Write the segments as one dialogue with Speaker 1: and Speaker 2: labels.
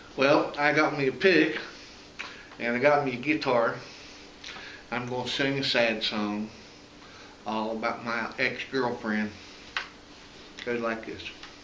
Speaker 1: Well, I got me a pick and I got me a guitar. I'm going to sing a sad song all about my ex-girlfriend. Goes like this.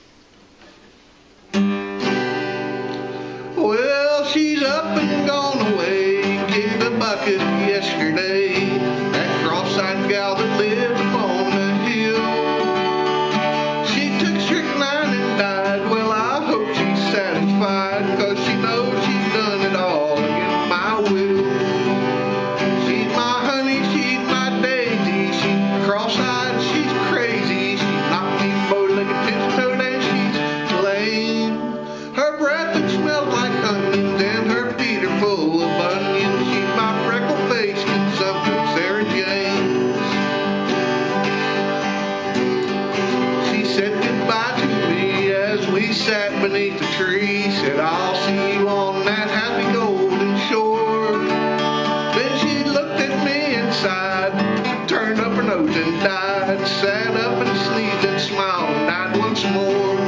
Speaker 1: Well, she's up and gone away, kicked the bucket yesterday. That cross-eyed gal that lived upon the hill. She took strychnine and died. Well, I hope she's satisfied, 'cause she knows she's done it all against my will. She's my honey, she's my daisy. She's cross-eyed, she's crazy. She's knocked me both like a tiptoed and she's lame. Her breath that smells like onions and her feet are full of onions. She's my freckle-faced consumptive Sarah James. She said goodbye to me as we sat beneath the tree. Said, I'll see you on that happy golden shore. Then she looked at me and sighed, turned up her nose and died. Sat up and sneezed and smiled and died once more.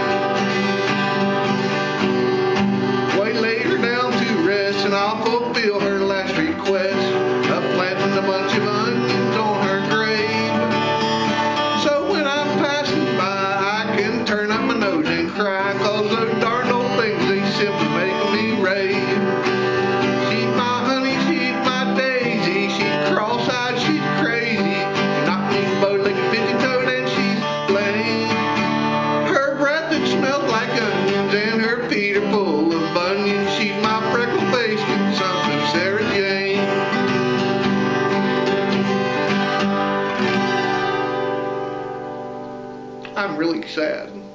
Speaker 1: We laid her down to rest, and I'll fulfill her last request of planting a bunch of onions on her grave. So when I'm passing by, I can turn up my nose and cry, 'cause those darn old things, they simply make me rave. She's my honey, she's my daisy. She's cross-eyed, she's crazy. She knocked me both like a pigeon-toed and she's lame. Her breath that smells like onions and her feet are full of onions. She's my freckle-faced consumptive Sarah Jane. I'm really sad.